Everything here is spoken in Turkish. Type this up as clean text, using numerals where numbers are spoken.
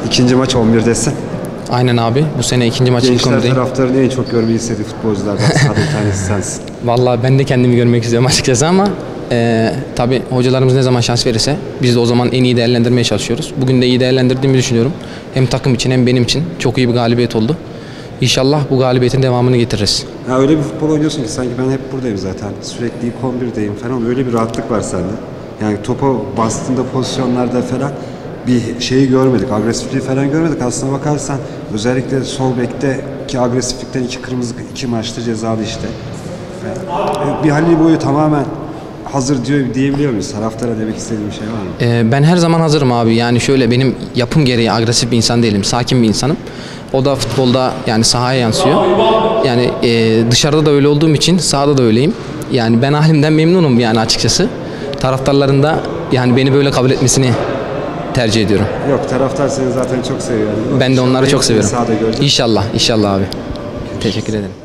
İkinci maç 11'desin. Aynen abi. Bu sene ikinci maç ilk Gençler 11'deyim. taraftarını en çok görmeyi istediği futbolculardan sahada bir tanesi sensin. Vallahi ben de kendimi görmek istiyorum açıkçası ama tabii hocalarımız ne zaman şans verirse biz de o zaman en iyi değerlendirmeye çalışıyoruz. Bugün de iyi değerlendirdiğimi düşünüyorum. Hem takım için hem benim için çok iyi bir galibiyet oldu. İnşallah bu galibiyetin devamını getiririz. Ya öyle bir futbol oynuyorsun ki sanki ben hep buradayım zaten. Sürekli ilk 11'deyim falan. Öyle bir rahatlık var sende. Yani topa bastığında pozisyonlarda falan bir şeyi görmedik. Agresifliği falan görmedik. Aslına bakarsan özellikle sol bekteki agresiflikten 2 kırmızı 2 maçta cezalı işte. Bir Halil boyu tamamen hazır diyebiliyor muyuz? Taraftara demek istediğim bir şey var mı? Ben her zaman hazırım abi. Yani şöyle benim yapım gereği agresif bir insan değilim. Sakin bir insanım. O da futbolda yani sahaya yansıyor. Yani dışarıda da öyle olduğum için sahada da öyleyim. Yani ben halimden memnunum yani açıkçası. Taraftarların da yani beni böyle kabul etmesini tercih ediyorum. Yok, taraftar seni zaten çok seviyor. Ben de onları çok seviyorum. Sahada göreceğiz. İnşallah, inşallah abi. Teşekkür ederim.